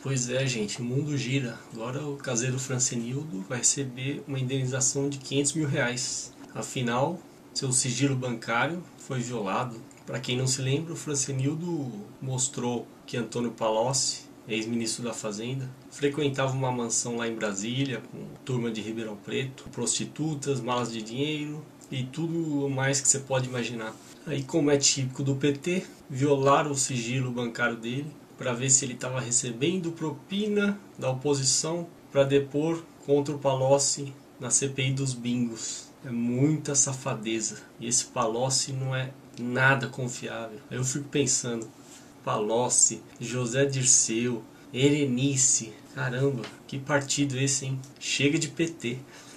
Pois é, gente, o mundo gira. Agora o caseiro Francenildo vai receber uma indenização de R$ 500 mil. Afinal, seu sigilo bancário foi violado. Para quem não se lembra, o Francenildo mostrou que Antônio Palocci, ex-ministro da Fazenda, frequentava uma mansão lá em Brasília com turma de Ribeirão Preto, prostitutas, malas de dinheiro e tudo mais que você pode imaginar. Aí, como é típico do PT, violaram o sigilo bancário dele para ver se ele estava recebendo propina da oposição para depor contra o Palocci na CPI dos bingos. É muita safadeza. E esse Palocci não é nada confiável. Aí eu fico pensando, Palocci, José Dirceu, Erenice, caramba, que partido esse, hein? Chega de PT.